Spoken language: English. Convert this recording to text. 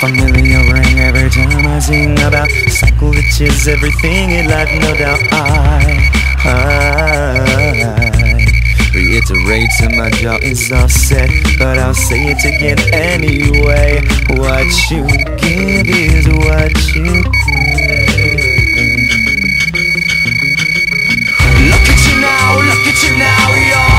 familiar ring every time I sing about the cycle that is everything in life, no doubt. I reiterate till my jaw is all set, but I'll say it again anyway. What you give is what you get. Look at you now,